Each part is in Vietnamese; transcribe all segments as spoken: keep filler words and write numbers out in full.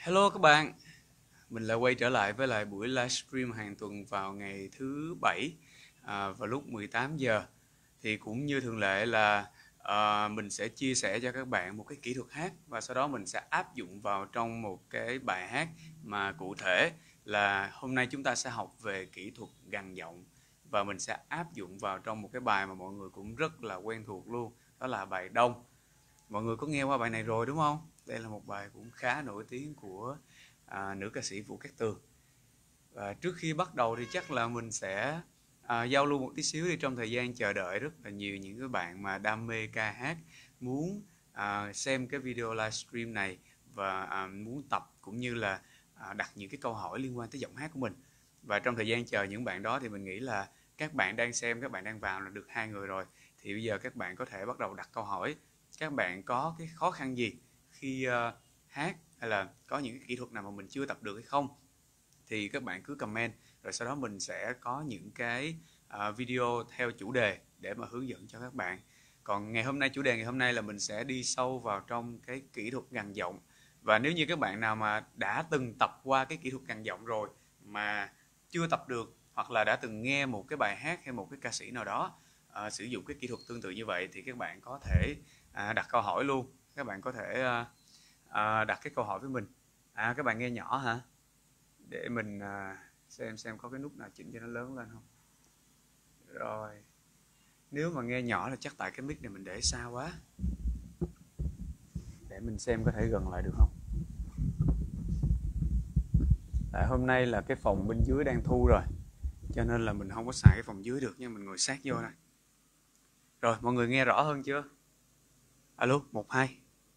Hello các bạn, mình lại quay trở lại với lại buổi livestream hàng tuần vào ngày thứ bảy à, vào lúc mười tám giờ. Thì cũng như thường lệ là à, mình sẽ chia sẻ cho các bạn một cái kỹ thuật hát và sau đó mình sẽ áp dụng vào trong một cái bài hát mà cụ thể là hôm nay chúng ta sẽ học về kỹ thuật gằn giọng và mình sẽ áp dụng vào trong một cái bài mà mọi người cũng rất là quen thuộc luôn, đó là bài Đông. Mọi người có nghe qua bài này rồi đúng không? Đây là một bài cũng khá nổi tiếng của à, nữ ca sĩ Vũ Cát Tường. Và trước khi bắt đầu thì chắc là mình sẽ à, giao lưu một tí xíu đi. Trong thời gian chờ đợi rất là nhiều những cái bạn mà đam mê ca hát muốn à, xem cái video livestream này và à, muốn tập cũng như là à, đặt những cái câu hỏi liên quan tới giọng hát của mình. Và trong thời gian chờ những bạn đó thì mình nghĩ là các bạn đang xem, các bạn đang vào là được hai người rồi. Thì bây giờ các bạn có thể bắt đầu đặt câu hỏi. Các bạn có cái khó khăn gì khi uh, hát hay là có những cái kỹ thuật nào mà mình chưa tập được hay không, thì các bạn cứ comment, rồi sau đó mình sẽ có những cái uh, video theo chủ đề để mà hướng dẫn cho các bạn. Còn ngày hôm nay, chủ đề ngày hôm nay là mình sẽ đi sâu vào trong cái kỹ thuật gằn giọng. Và nếu như các bạn nào mà đã từng tập qua cái kỹ thuật gằn giọng rồi mà chưa tập được, hoặc là đã từng nghe một cái bài hát hay một cái ca sĩ nào đó uh, sử dụng cái kỹ thuật tương tự như vậy, thì các bạn có thể uh, đặt câu hỏi luôn. Các bạn có thể uh, uh, đặt cái câu hỏi với mình. À, các bạn nghe nhỏ hả? Để mình uh, xem xem có cái nút nào chỉnh cho nó lớn lên không. Rồi, nếu mà nghe nhỏ là chắc tại cái mic này mình để xa quá. Để mình xem có thể gần lại được không. Tại hôm nay là cái phòng bên dưới đang thu rồi, cho nên là mình không có xài cái phòng dưới được nha, mình ngồi sát vô đây. Rồi, mọi người nghe rõ hơn chưa? Alo, một, hai.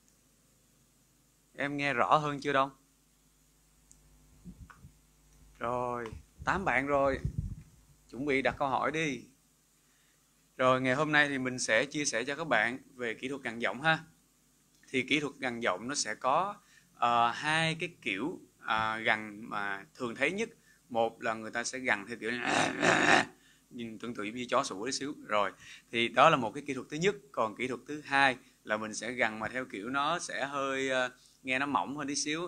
Em nghe rõ hơn chưa Đông? Rồi, tám bạn rồi. Chuẩn bị đặt câu hỏi đi. Rồi, ngày hôm nay thì mình sẽ chia sẻ cho các bạn về kỹ thuật gằn giọng ha. Thì kỹ thuật gằn giọng nó sẽ có uh, hai cái kiểu uh, gằn mà thường thấy nhất. Một là người ta sẽ gằn theo kiểu nhìn tương tự như chó sủa tí xíu. Rồi, thì đó là một cái kỹ thuật thứ nhất. Còn kỹ thuật thứ hai là mình sẽ gằn mà theo kiểu nó sẽ hơi uh, nghe nó mỏng hơn tí xíu.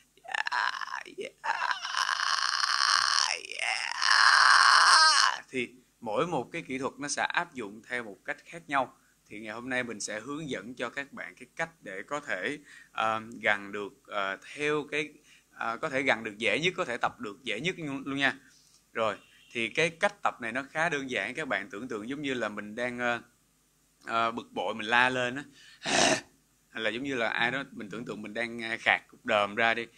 Thì mỗi một cái kỹ thuật nó sẽ áp dụng theo một cách khác nhau. Thì ngày hôm nay mình sẽ hướng dẫn cho các bạn cái cách để có thể uh, gằn được uh, theo cái uh, có thể gằn được dễ nhất, có thể tập được dễ nhất luôn nha. Rồi, thì cái cách tập này nó khá đơn giản. Các bạn tưởng tượng giống như là mình đang uh, uh, bực bội, mình la lên á, hay là giống như là ai đó, mình tưởng tượng mình đang khạc cục đờm ra đi,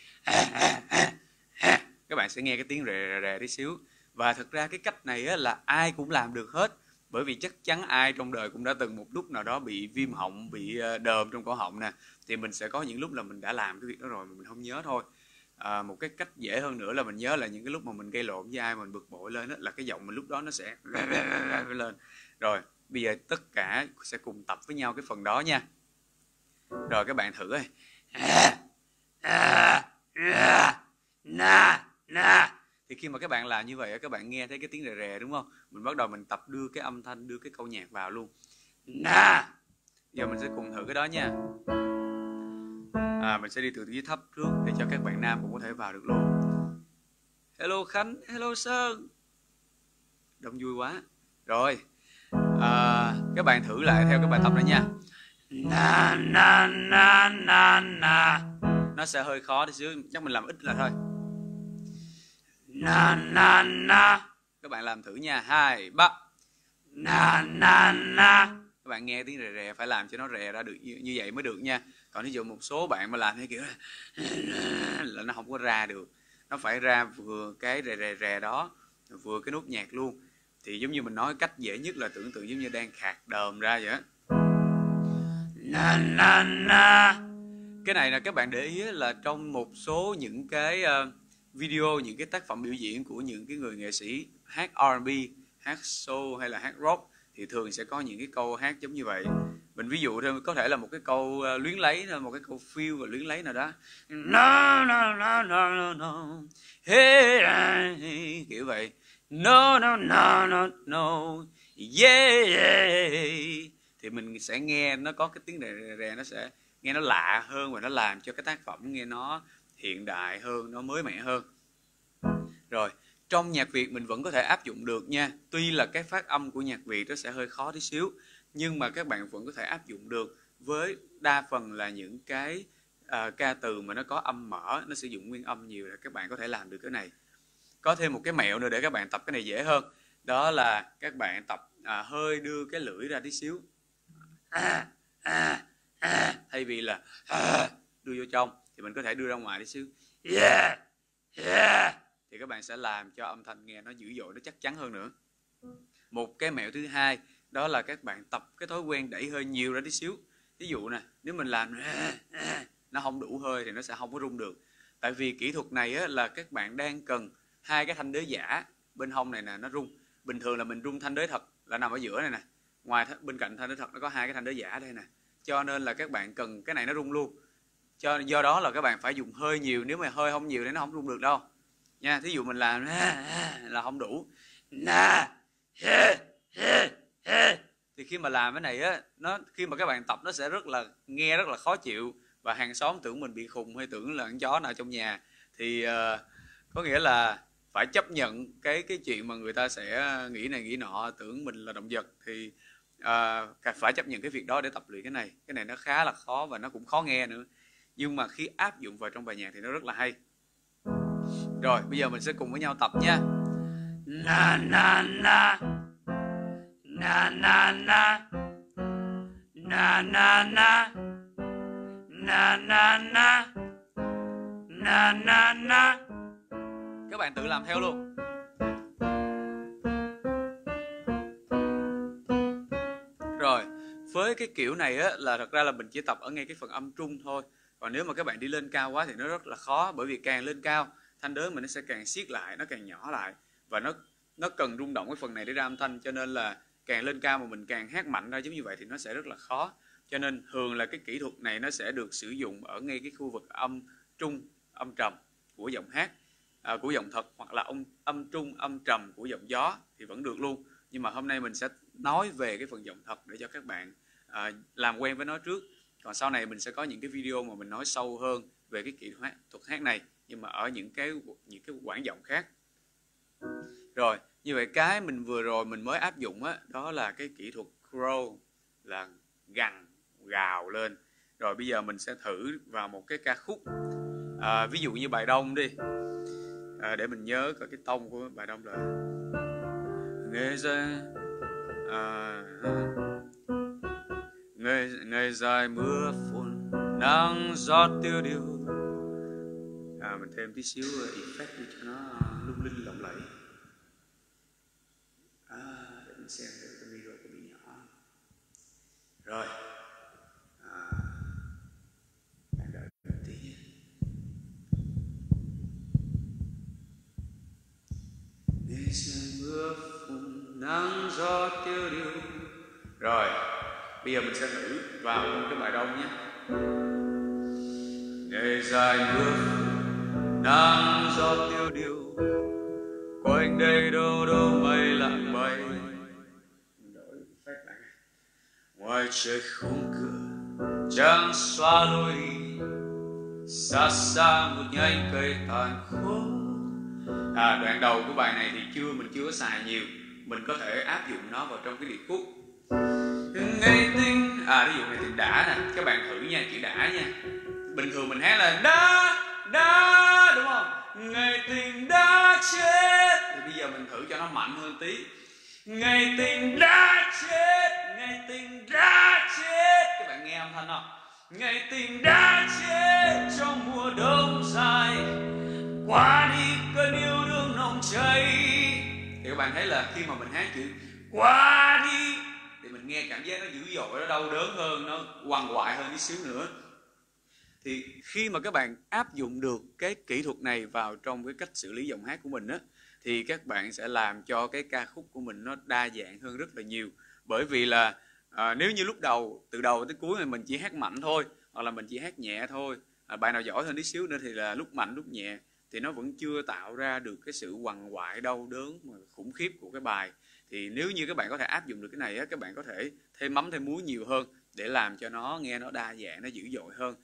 các bạn sẽ nghe cái tiếng rè rè rè tí xíu. Và thực ra cái cách này á, là ai cũng làm được hết, bởi vì chắc chắn ai trong đời cũng đã từng một lúc nào đó bị viêm họng, bị đờm trong cổ họng nè. Thì mình sẽ có những lúc là mình đã làm cái việc đó rồi mà mình không nhớ thôi. À, một cái cách dễ hơn nữa là mình nhớ là những cái lúc mà mình gây lộn với ai, mình bực bội lên đó, là cái giọng mình lúc đó nó sẽ lên. Rồi, bây giờ tất cả sẽ cùng tập với nhau cái phần đó nha. Rồi các bạn thử ơi. Thì khi mà các bạn làm như vậy, các bạn nghe thấy cái tiếng rè rè đúng không? Mình bắt đầu mình tập đưa cái âm thanh, đưa cái câu nhạc vào luôn. Na. Giờ mình sẽ cùng thử cái đó nha. À, mình sẽ đi từ dưới thấp trước để cho các bạn nam cũng có thể vào được luôn. Hello Khánh, hello Sơn. Đông vui quá. Rồi, à, các bạn thử lại theo cái bài tập đó nha. Na na na na na. Nó sẽ hơi khó tí xíu, chắc mình làm ít là thôi. Na na na. Các bạn làm thử nha. Hai, ba. Na na na. Các bạn nghe tiếng rè rè, phải làm cho nó rè ra được như, như vậy mới được nha. Còn ví dụ một số bạn mà làm theo kiểu là nó không có ra được. Nó phải ra vừa cái rè rè rè đó, vừa cái nốt nhạc luôn. Thì giống như mình nói, cách dễ nhất là tưởng tượng giống như đang khạc đờm ra vậy á. Na na na. Cái này là các bạn để ý là trong một số những cái uh, video, những cái tác phẩm biểu diễn của những cái người nghệ sĩ hát R and B, hát soul hay là hát rock thì thường sẽ có những cái câu hát giống như vậy. Mình ví dụ thôi, có thể là một cái câu uh, luyến lấy, một cái câu feel và luyến lấy nào đó. No no no no no no. Hey, hey, kiểu vậy. No no no no no. Yeah, yeah. Thì mình sẽ nghe nó có cái tiếng rè rè rè, nó sẽ nghe nó lạ hơn và nó làm cho cái tác phẩm nghe nó hiện đại hơn, nó mới mẻ hơn. Rồi, trong nhạc Việt mình vẫn có thể áp dụng được nha. Tuy là cái phát âm của nhạc Việt nó sẽ hơi khó tí xíu, nhưng mà các bạn vẫn có thể áp dụng được với đa phần là những cái à, ca từ mà nó có âm mở, nó sử dụng nguyên âm nhiều là các bạn có thể làm được cái này. Có thêm một cái mẹo nữa để các bạn tập cái này dễ hơn. Đó là các bạn tập à, hơi đưa cái lưỡi ra tí xíu. À, à, à. Thay vì là à, đưa vô trong thì mình có thể đưa ra ngoài tí xíu. Yeah, yeah. Thì các bạn sẽ làm cho âm thanh nghe nó dữ dội, nó chắc chắn hơn nữa. Một cái mẹo thứ hai đó là các bạn tập cái thói quen đẩy hơi nhiều ra tí xíu. Ví dụ nè, nếu mình làm nó không đủ hơi thì nó sẽ không có rung được. Tại vì kỹ thuật này á, là các bạn đang cần hai cái thanh đế giả bên hông này nè nó rung. Bình thường là mình rung thanh đế thật là nằm ở giữa này nè. Ngoài bên cạnh thanh đế thật nó có hai cái thanh đế giả đây nè. Cho nên là các bạn cần cái này nó rung luôn. Cho do đó là các bạn phải dùng hơi nhiều, nếu mà hơi không nhiều thì nó không rung được đâu. Nha, thí dụ mình làm là không đủ. Thì khi mà làm cái này á, nó khi mà các bạn tập nó sẽ rất là nghe rất là khó chịu và hàng xóm tưởng mình bị khùng hay tưởng là con chó nào trong nhà. Thì uh, có nghĩa là phải chấp nhận cái cái chuyện mà người ta sẽ nghĩ này nghĩ nọ, tưởng mình là động vật, thì uh, phải chấp nhận cái việc đó để tập luyện cái này. Cái này nó khá là khó và nó cũng khó nghe nữa. Nhưng mà khi áp dụng vào trong bài nhạc thì nó rất là hay. Rồi, bây giờ mình sẽ cùng với nhau tập nha. Na na na na na na na na na na na na na na na. Các bạn tự làm theo luôn. Rồi, với cái kiểu này á là thật ra là mình chỉ tập ở ngay cái phần âm trung thôi. Còn nếu mà các bạn đi lên cao quá thì nó rất là khó, bởi vì càng lên cao thanh đế mình nó sẽ càng siết lại, nó càng nhỏ lại và nó nó cần rung động cái phần này để ra âm thanh, cho nên là càng lên cao mà mình càng hát mạnh ra giống như vậy thì nó sẽ rất là khó. Cho nên thường là cái kỹ thuật này nó sẽ được sử dụng ở ngay cái khu vực âm trung, âm trầm của giọng hát, à, của giọng thật, hoặc là âm âm trung, âm trầm của giọng gió thì vẫn được luôn. Nhưng mà hôm nay mình sẽ nói về cái phần giọng thật để cho các bạn à, làm quen với nó trước. Còn sau này mình sẽ có những cái video mà mình nói sâu hơn về cái kỹ thuật, thuật hát này, nhưng mà ở những cái những cái quãng giọng khác. Rồi, như vậy cái mình vừa rồi mình mới áp dụng á, đó là cái kỹ thuật crow, là gằn, gào lên. Rồi bây giờ mình sẽ thử vào một cái ca khúc, à, ví dụ như bài Đông đi, à, để mình nhớ coi cái tông của bài Đông là ngày dài, à, ngày, ngày dài mưa phùn nắng gió tiêu điều. À, mình thêm tí xíu effect đi cho nó lung linh lộng lẫy. À, để mình xem cái video có bị nhỏ. Rồi, à, bạn đợi một tí nhé. Ngày dài mưa phùn nắng gió tiêu điều. Rồi, bây giờ mình sẽ thử vào cái bài Đông nhé. Ngày dài mưa phùn nắng gió tiêu điều, quanh đây đâu đâu mây lặng bay. Ngoài trời khung cửa trăng xóa lối đi, xa xa một nhánh cây tàn khô. À, đoạn đầu của bài này thì chưa mình chưa có xài nhiều, mình có thể áp dụng nó vào trong cái điệp khúc. Ngày tình, à ví dụ này thì đã nè, các bạn thử nha, chữ đã nha. Bình thường mình hát là đã đã, đúng không? Ngày tình đã chết. Thì bây giờ mình thử cho nó mạnh hơn tí. Ngày tình đã chết, ngày tình đã chết. Các bạn nghe âm thanh không? Ngày tình đã chết trong mùa đông dài, qua đi cơn yêu đương nồng cháy. Thì các bạn thấy là khi mà mình hát chữ qua đi thì mình nghe cảm giác nó dữ dội, nó đau đớn hơn, nó quằn quại hơn tí xíu nữa. Thì khi mà các bạn áp dụng được cái kỹ thuật này vào trong cái cách xử lý giọng hát của mình á, thì các bạn sẽ làm cho cái ca khúc của mình nó đa dạng hơn rất là nhiều. Bởi vì là à, nếu như lúc đầu, từ đầu tới cuối mà mình chỉ hát mạnh thôi, hoặc là mình chỉ hát nhẹ thôi, à, bài nào giỏi hơn tí xíu nữa thì là lúc mạnh lúc nhẹ, thì nó vẫn chưa tạo ra được cái sự quằn quại đau đớn mà khủng khiếp của cái bài. Thì nếu như các bạn có thể áp dụng được cái này á, các bạn có thể thêm mắm thêm muối nhiều hơn để làm cho nó nghe nó đa dạng, nó dữ dội hơn.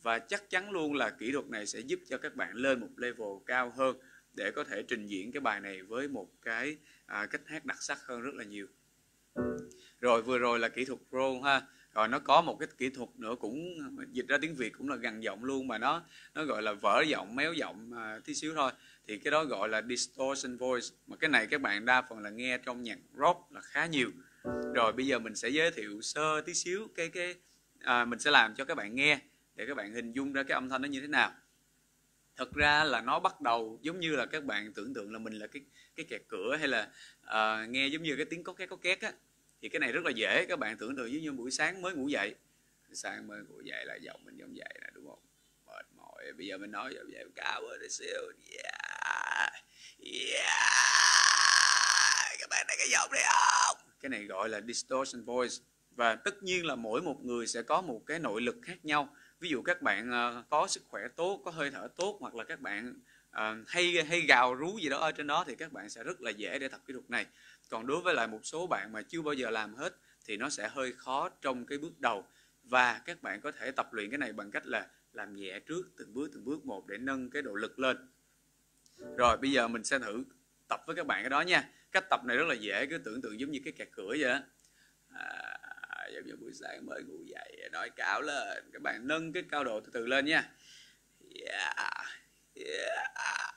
và chắc chắn luôn là kỹ thuật này sẽ giúp cho các bạn lên một level cao hơn để có thể trình diễn cái bài này với một cái à, cách hát đặc sắc hơn rất là nhiều. Rồi vừa rồi là kỹ thuật pro ha. Rồi nó có một cái kỹ thuật nữa cũng dịch ra tiếng Việt cũng là gằn giọng luôn, mà nó nó gọi là vỡ giọng, méo giọng à, tí xíu thôi. Thì cái đó gọi là distortion voice. Mà cái này các bạn đa phần là nghe trong nhạc rock là khá nhiều. Rồi bây giờ mình sẽ giới thiệu sơ tí xíu cái cái à, mình sẽ làm cho các bạn nghe để các bạn hình dung ra cái âm thanh nó như thế nào. Thật ra là nó bắt đầu giống như là các bạn tưởng tượng là mình là cái cái kẹt cửa, hay là à, nghe giống như cái tiếng có két có két á. Thì cái này rất là dễ, các bạn tưởng tượng giống như buổi sáng mới ngủ dậy. Sáng mới ngủ dậy là giọng mình giống vậy nè, đúng không? Mệt mỏi, bây giờ mình nói giọng vậy cao hơn tí xíu. Yeah. Yeah. Các bạn thấy cái giọng này không? Cái này gọi là distortion voice. Và tất nhiên là mỗi một người sẽ có một cái nội lực khác nhau. Ví dụ các bạn uh, có sức khỏe tốt, có hơi thở tốt, hoặc là các bạn uh, hay hay gào rú gì đó ở trên đó, thì các bạn sẽ rất là dễ để tập kỹ thuật này. Còn đối với lại một số bạn mà chưa bao giờ làm hết thì nó sẽ hơi khó trong cái bước đầu. Và các bạn có thể tập luyện cái này bằng cách là làm nhẹ trước, từng bước từng bước một để nâng cái độ lực lên. Rồi bây giờ mình sẽ thử tập với các bạn cái đó nha. Cách tập này rất là dễ, cứ tưởng tượng giống như cái kẹt cửa vậy đó. À, giống như buổi sáng mới ngủ dậy, nói cao lên, các bạn nâng cái cao độ từ từ lên nha. Yeah. Yeah.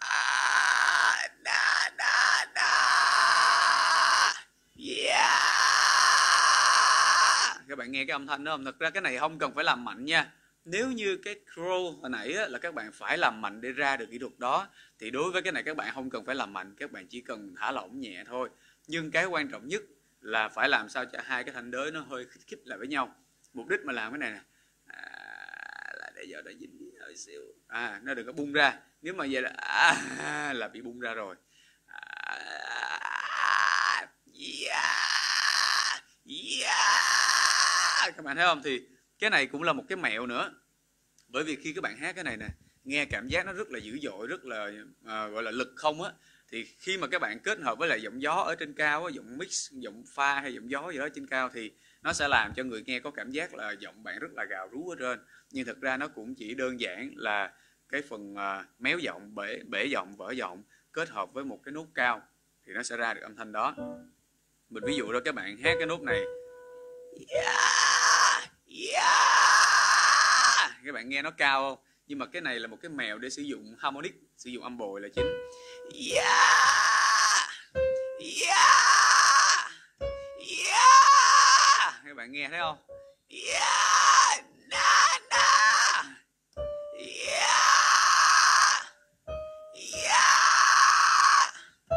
Na, na, na. Yeah. Các bạn nghe cái âm thanh đó không? Thật ra cái này không cần phải làm mạnh nha. Nếu như cái crow hồi nãy á, là các bạn phải làm mạnh để ra được kỹ thuật đó, thì đối với cái này các bạn không cần phải làm mạnh, các bạn chỉ cần thả lỏng nhẹ thôi. Nhưng cái quan trọng nhất là phải làm sao cho hai cái thanh đới nó hơi khít khít lại với nhau. Mục đích mà làm cái này nè à, là để cho nó dính hơi xíu, à, nó đừng có bung ra. Nếu mà vậy là à, là bị bung ra rồi. À, yeah, yeah. Các bạn thấy không? Thì cái này cũng là một cái mẹo nữa. Bởi vì khi các bạn hát cái này nè, nghe cảm giác nó rất là dữ dội, rất là à, gọi là lực không á. Thì khi mà các bạn kết hợp với lại giọng gió ở trên cao á, giọng mix, giọng pha hay giọng gió gì đó trên cao, thì nó sẽ làm cho người nghe có cảm giác là giọng bạn rất là gào rú ở trên. Nhưng thật ra nó cũng chỉ đơn giản là cái phần à, méo giọng, bể, bể giọng, vỡ giọng kết hợp với một cái nốt cao thì nó sẽ ra được âm thanh đó. Mình ví dụ đó, các bạn hát cái nốt này. Yeah, yeah. Các bạn nghe nó cao không? Nhưng mà cái này là một cái mèo để sử dụng harmonic, sử dụng âm bồi là chính. Yeah, yeah, yeah. Các bạn nghe thấy không? Yeah, na, na. Yeah, yeah,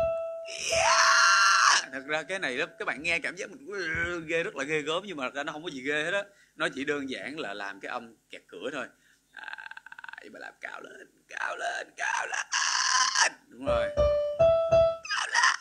yeah. Thật ra cái này đó, các bạn nghe cảm giác mình ghê, rất là ghê gớm, nhưng mà thật ra nó không có gì ghê hết á. Nó chỉ đơn giản là làm cái âm kẹt cửa thôi. À, mà làm cao lên, cao lên, cao lên. Đúng rồi. Cao lên.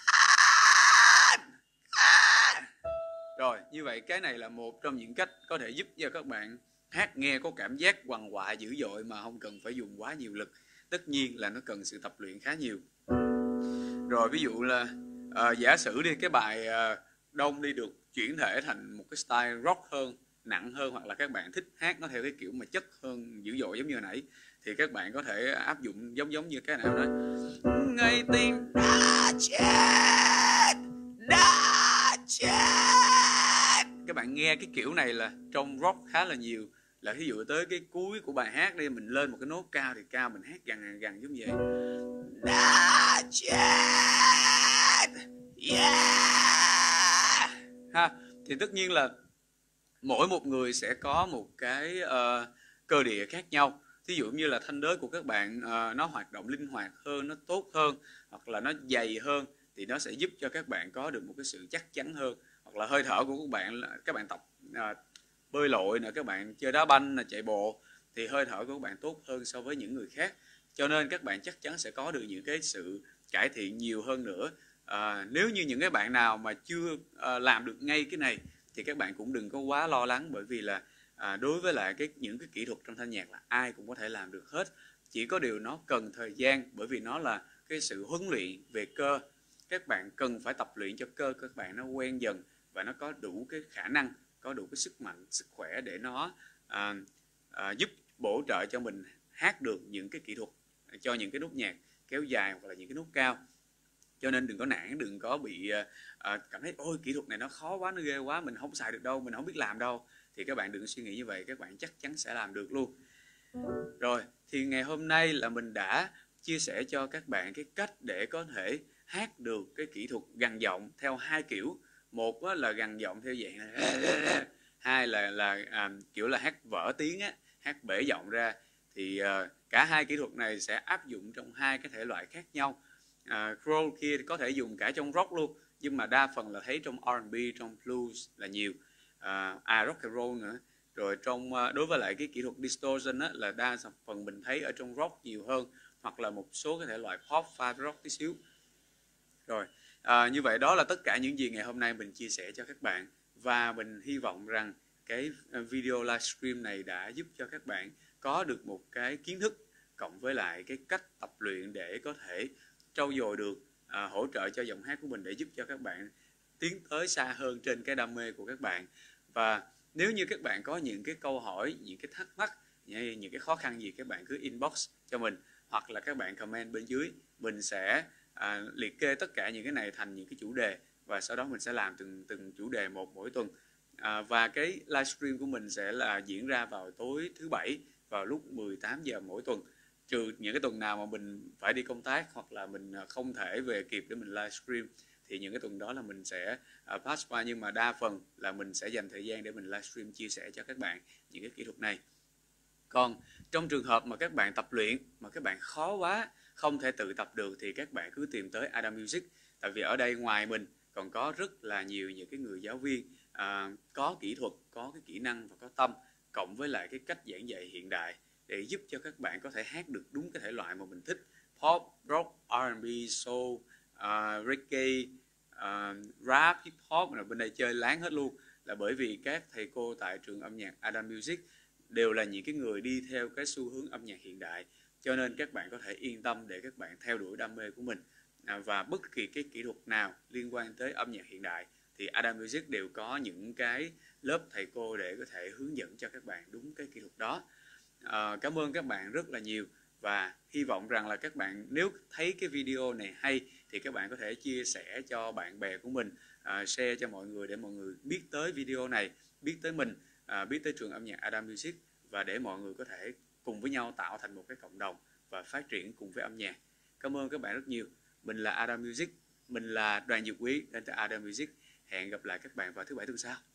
À. Rồi, như vậy cái này là một trong những cách có thể giúp cho các bạn hát nghe có cảm giác quằn quại dữ dội mà không cần phải dùng quá nhiều lực. Tất nhiên là nó cần sự tập luyện khá nhiều. Rồi ví dụ là à, giả sử đi cái bài à, Đông đi được chuyển thể thành một cái style rock hơn, nặng hơn, hoặc là các bạn thích hát nó theo cái kiểu mà chất hơn, dữ dội giống như hồi nãy, thì các bạn có thể áp dụng giống giống như cái nào đó. Ngày tim đã chết, đã chết. Các bạn nghe cái kiểu này là trong rock khá là nhiều. Là ví dụ tới cái cuối của bài hát đi, mình lên một cái nốt cao thì cao, mình hát gần gần giống vậy. Đã chết. Yeah. Ha, thì tất nhiên là mỗi một người sẽ có một cái uh, cơ địa khác nhau. Ví dụ như là thanh đới của các bạn uh, nó hoạt động linh hoạt hơn, nó tốt hơn, hoặc là nó dày hơn, thì nó sẽ giúp cho các bạn có được một cái sự chắc chắn hơn. Hoặc là hơi thở của các bạn, các bạn tập uh, bơi lội nè, các bạn chơi đá banh nè, chạy bộ, thì hơi thở của các bạn tốt hơn so với những người khác. Cho nên các bạn chắc chắn sẽ có được những cái sự cải thiện nhiều hơn nữa. À, nếu như những cái bạn nào mà chưa à, làm được ngay cái này thì các bạn cũng đừng có quá lo lắng, bởi vì là à, đối với lại cái những cái kỹ thuật trong thanh nhạc là ai cũng có thể làm được hết. Chỉ có điều nó cần thời gian, bởi vì nó là cái sự huấn luyện về cơ. Các bạn cần phải tập luyện cho cơ các bạn nó quen dần và nó có đủ cái khả năng, có đủ cái sức mạnh, sức khỏe để nó à, à, giúp bổ trợ cho mình hát được những cái kỹ thuật cho những cái nốt nhạc kéo dài hoặc là những cái nốt cao. Cho nên đừng có nản, đừng có bị uh, cảm thấy ôi kỹ thuật này nó khó quá, nó ghê quá, mình không xài được đâu, mình không biết làm đâu. Thì các bạn đừng suy nghĩ như vậy, các bạn chắc chắn sẽ làm được luôn. Rồi, thì ngày hôm nay là mình đã chia sẻ cho các bạn cái cách để có thể hát được cái kỹ thuật gằn giọng theo hai kiểu. Một là gằn giọng theo dạng này, hai là là à, kiểu là hát vỡ tiếng á, hát bể giọng ra. Thì à, cả hai kỹ thuật này sẽ áp dụng trong hai cái thể loại khác nhau. À, Roll kia có thể dùng cả trong rock luôn, nhưng mà đa phần là thấy trong R and B, trong blues là nhiều. À, à rock and roll nữa. Rồi trong đối với lại cái kỹ thuật distortion á, là đa phần mình thấy ở trong rock nhiều hơn, hoặc là một số cái thể loại pop pha rock tí xíu. Rồi à, như vậy đó là tất cả những gì ngày hôm nay mình chia sẻ cho các bạn, và mình hy vọng rằng cái video livestream này đã giúp cho các bạn có được một cái kiến thức cộng với lại cái cách tập luyện để có thể trau dồi được, à, hỗ trợ cho giọng hát của mình để giúp cho các bạn tiến tới xa hơn trên cái đam mê của các bạn. Và nếu như các bạn có những cái câu hỏi, những cái thắc mắc, những cái khó khăn gì, các bạn cứ inbox cho mình, hoặc là các bạn comment bên dưới. Mình sẽ à, liệt kê tất cả những cái này thành những cái chủ đề, và sau đó mình sẽ làm từng từng chủ đề một mỗi tuần. À, và cái livestream của mình sẽ là diễn ra vào tối thứ bảy vào lúc mười tám giờ mỗi tuần, trừ những cái tuần nào mà mình phải đi công tác hoặc là mình không thể về kịp để mình livestream, thì những cái tuần đó là mình sẽ uh, pass qua. Nhưng mà đa phần là mình sẽ dành thời gian để mình livestream chia sẻ cho các bạn những cái kỹ thuật này. Còn trong trường hợp mà các bạn tập luyện mà các bạn khó quá, không thể tự tập được, thì các bạn cứ tìm tới Adam Music. Tại vì ở đây ngoài mình còn có rất là nhiều những cái người giáo viên uh, có kỹ thuật, có cái kỹ năng và có tâm, cộng với lại cái cách giảng dạy hiện đại để giúp cho các bạn có thể hát được đúng cái thể loại mà mình thích: pop, rock, R and B, soul, uh, reggae, uh, rap, hip hop. Là bên đây chơi láng hết luôn, là bởi vì các thầy cô tại trường âm nhạc Adam Music đều là những cái người đi theo cái xu hướng âm nhạc hiện đại. Cho nên các bạn có thể yên tâm để các bạn theo đuổi đam mê của mình. À, và bất kỳ cái kỹ thuật nào liên quan tới âm nhạc hiện đại thì Adam Music đều có những cái lớp thầy cô để có thể hướng dẫn cho các bạn đúng cái kỹ thuật đó. À, cảm ơn các bạn rất là nhiều, và hy vọng rằng là các bạn nếu thấy cái video này hay thì các bạn có thể chia sẻ cho bạn bè của mình, à, share cho mọi người để mọi người biết tới video này, biết tới mình, à, biết tới trường âm nhạc Adam Music, và để mọi người có thể cùng với nhau tạo thành một cái cộng đồng và phát triển cùng với âm nhạc. Cảm ơn các bạn rất nhiều. Mình là Adam Music, mình là Đoàn Dược Quý đến từ Adam Music. Hẹn gặp lại các bạn vào thứ bảy tuần sau.